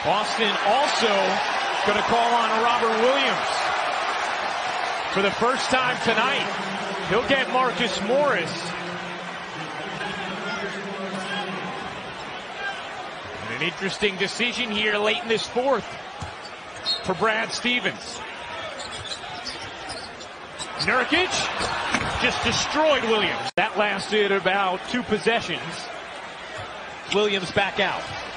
Boston also going to call on Robert Williams. For the first time tonight, he'll get Marcus Morris. And an interesting decision here late in this fourth for Brad Stevens. Nurkic just destroyed Williams. That lasted about 2 possessions. Williams back out.